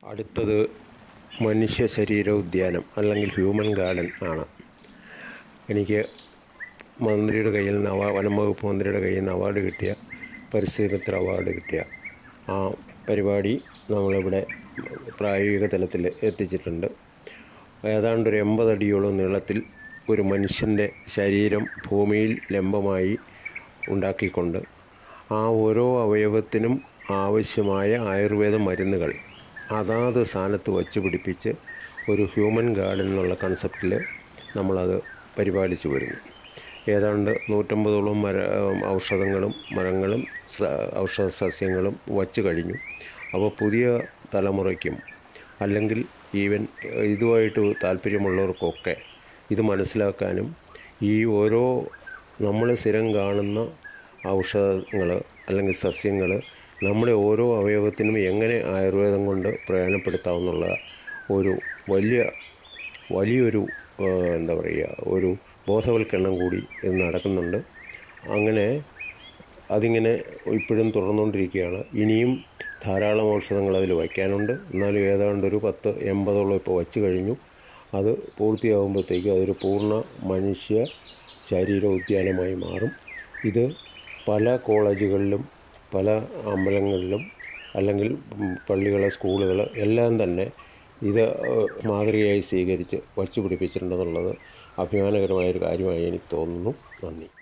അടുത്തത് മനുഷ്യ ശരീര ഉദ്യാനം അല്ലെങ്കിൽ ഹ്യൂമൻ ഗാർഡൻ ആണ്. എനിക്ക് മന്ത്രിയുടെ കയ്യിൽ നിന്ന് വനം വകുപ്പ് മന്ത്രിയുടെ കയ്യിൽ നിന്ന് അവാർഡ് കിട്ടിയ പരിസ്ഥിതി മിത്ര അവാർഡ് കിട്ടിയ ആ പരിപാടി നമ്മളിവിടെ പ്രായോഗിക തലത്തിൽ എത്തിച്ചിട്ടുണ്ട്. ഏതാണ്ട് ഒരു 80 അടിയോളം നീളത്തിൽ ഒരു മനുഷ്യൻ്റെ ശരീരം ഭൂമിയിൽ ലംബമായി ഉണ്ടാക്കിക്കൊണ്ട് ആ ഓരോ അവയവത്തിനും ആവശ്യമായ ആയുർവേദ മരുന്നുകൾ അതാത് സ്ഥാനത്ത് വച്ച് പിടിപ്പിച്ച് ഒരു ഹ്യൂമൻ ഗാർഡൻ എന്നുള്ള കൺസെപ്റ്റിൽ നമ്മളത് പരിപാലിച്ചു വരുന്നു. ഏതാണ്ട് 150ഓളം ഔഷധങ്ങളും മരങ്ങളും ഔഷധ സസ്യങ്ങളും വച്ച് കഴിഞ്ഞു. അപ്പോൾ പുതിയ തലമുറയ്ക്കും അല്ലെങ്കിൽ ഈവൻ ഇതുമായിട്ട് താല്പര്യമുള്ളവർക്കൊക്കെ ഇത് മനസ്സിലാക്കാനും ഈ ഓരോ നമ്മൾ സ്ഥിരം കാണുന്ന ഔഷധങ്ങൾ അല്ലെങ്കിൽ സസ്യങ്ങൾ നമ്മുടെ ഓരോ അവയവത്തിനും എങ്ങനെ ആയുർവേദം കൊണ്ട് പ്രയോജനപ്പെടുത്താമെന്നുള്ള ഒരു വലിയൊരു എന്താ പറയുക ഒരു ബോധവൽക്കരണം കൂടി ഇത് നടക്കുന്നുണ്ട്. അങ്ങനെ അതിങ്ങനെ ഇപ്പോഴും തുടർന്നുകൊണ്ടിരിക്കുകയാണ്. ഇനിയും ധാരാളം ഔഷധങ്ങൾ അതിൽ വയ്ക്കാനുണ്ട്. എന്നാലും ഏതാണ്ട് ഒരു 80ഓളം ഇപ്പോൾ വച്ച് കഴിഞ്ഞു. അത് പൂർത്തിയാകുമ്പോഴത്തേക്കും അതൊരു പൂർണ്ണ മനുഷ്യ ശരീര ഉദ്യാനമായി മാറും. ഇത് പല കോളേജുകളിലും പല അമ്പലങ്ങളിലും അല്ലെങ്കിൽ പള്ളികൾ സ്കൂളുകൾ എല്ലാം തന്നെ ഇത് മാതൃകയായി സ്വീകരിച്ച് വച്ചു പിടിപ്പിച്ചിട്ടുണ്ടെന്നുള്ളത് അഭിമാനകരമായൊരു കാര്യമായി എനിക്ക് തോന്നുന്നു. നന്ദി.